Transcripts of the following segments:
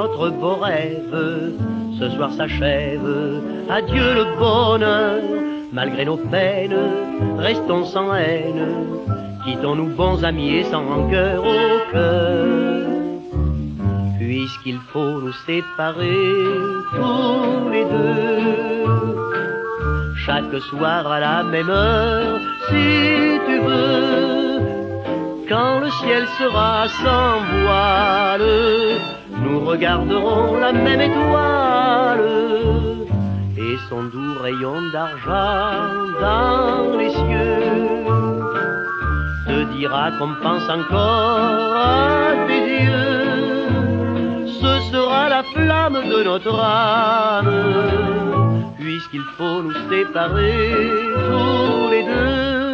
notre beau rêve ce soir s'achève. Adieu le bonheur, malgré nos peines, restons sans haine. Quittons-nous bons amis et sans rancœur au cœur. Puisqu'il faut nous séparer tous les deux, chaque soir à la même heure, si tu veux. Quand le ciel sera sans voile, nous regarderons la même étoile et son doux rayon d'argent dans les cieux te dira qu'on pense encore à tes yeux. Ce sera la flamme de notre âme, puisqu'il faut nous séparer tous les deux.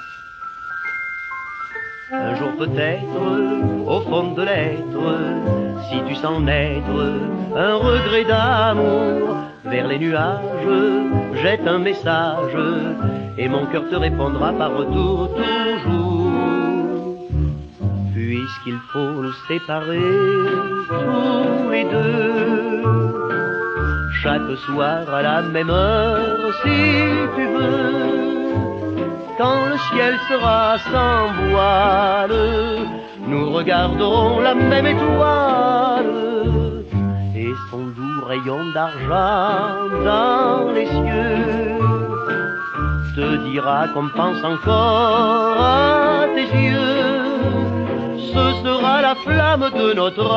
Un jour peut-être, au fond de l'être, si tu sens naître un regret d'amour, vers les nuages, jette un message, et mon cœur te répondra par retour toujours. Puisqu'il faut nous séparer tous les deux, chaque soir à la même heure, si tu veux. Quand le ciel sera sans voile, nous regarderons la même étoile et son doux rayon d'argent dans les cieux te dira qu'on pense encore à tes yeux. Ce sera la flamme de notre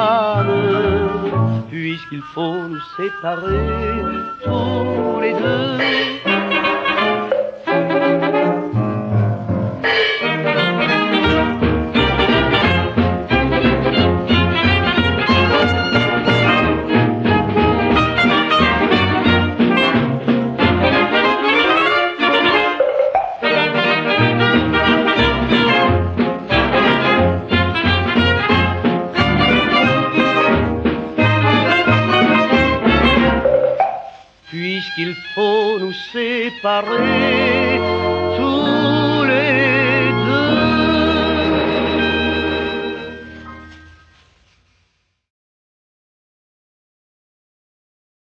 âme, puisqu'il faut nous séparer tous les deux. Puisqu'il faut nous séparer